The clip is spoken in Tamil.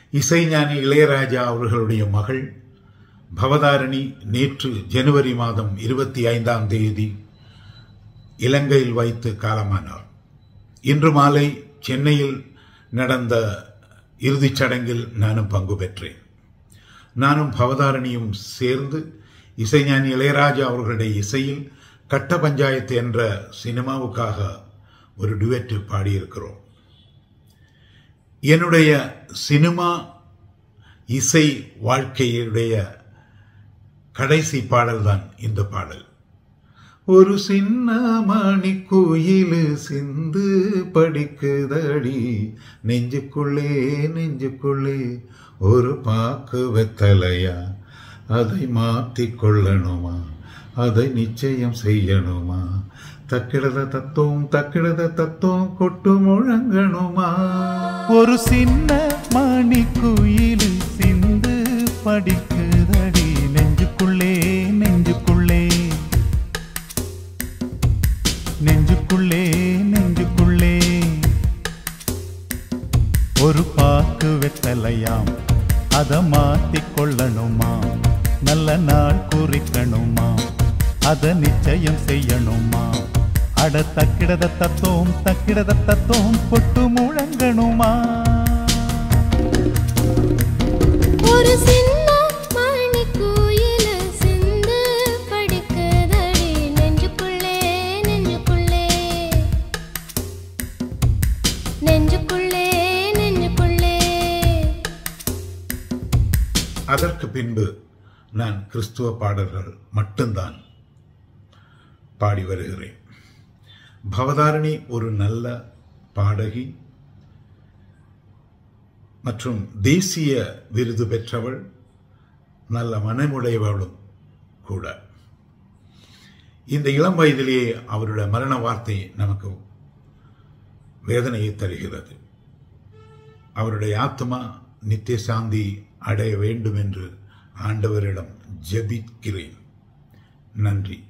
இசைஞானி இளையராஜா அவர்களுடைய மகள் பவதாரணி நேற்று ஜனவரி மாதம் 25ஆம் தேதி இலங்கையில் வைத்து காலமானார். இன்று மாலை சென்னையில் நடந்த இறுதிச் சடங்கில் நானும் பங்கு பெற்றேன். நானும் பவதாரணியும் சேர்ந்து இசைஞானி இளையராஜா அவர்களுடைய இசையில் கட்ட பஞ்சாயத்து என்ற சினிமாவுக்காக ஒரு டுவெட் பாடியிருக்கிறோம். என்னுடைய சினிமா இசை வாழ்க்கையுடைய கடைசி பாடல்தான் இந்த பாடல். ஒரு சின்ன மணி குயிலு சிந்து படிக்குதடி, நெஞ்சுக்குள்ளே நெஞ்சுக்குள்ளே ஒரு பாக்கு வெத்தலையா, அதை மாற்றிக் கொள்ளணுமா, அதை நிச்சயம் செய்யணுமா, தக்கிடத தத்துவம் கொட்டு முழங்கணுமா. ஒரு சின்ன மணி குயிலு சிந்து படிக்குதடி, நெஞ்சுக்குள்ளே நெஞ்சுக்குள்ளே நெஞ்சுக்குள்ளே நெஞ்சுக்குள்ளே ஒரு பாக்கு வெத்தலையாம், அதை மாற்றிக் கொள்ளணுமா, நல்ல நாள் குறிக்கணுமா, அதை நிச்சயம் செய்யணுமா, அட தக்கிடத தத்துவம் கொட்டு முழங்கணுமா. ஒரு சின்ன மணி குயிலு சிந்து படிக்குதடி, நெஞ்சுக்குள்ளே நெஞ்சுக்குள்ளே நெஞ்சுக்குள்ளே நெஞ்சுக்குள்ளே. அதற்கு பின்பு நான் கிறிஸ்துவ பாடல்கள் மட்டும்தான் பாடி வருகிறேன். பவதாரணி ஒரு நல்ல பாடகி மற்றும் தேசிய விருது பெற்றவள், நல்ல மனமுடையவளும் கூட. இந்த இளம் வயதிலேயே அவருடைய மரண வார்த்தை நமக்கு வேதனையை தருகிறது. அவருடைய ஆத்மா நித்திய சாந்தி அடைய வேண்டும் என்று ஆண்டவரிடம் ஜெபிக்கிறேன். நன்றி.